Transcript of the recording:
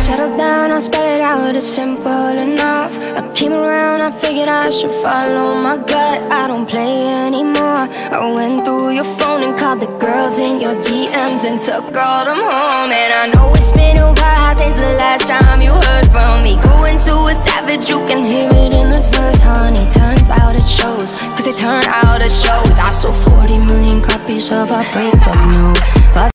Settle down, I'll spell it out, it's simple enough. I came around, I figured I should follow my gut. I don't play anymore. I went through your phone and called the girls in your DMs and took all them home. And I know it's been a while since the last time you heard from me. Going to a savage, you can hear it in this verse, honey. Turns out it shows, cause they turn out it shows. I sold 40 million copies of our breakup, no.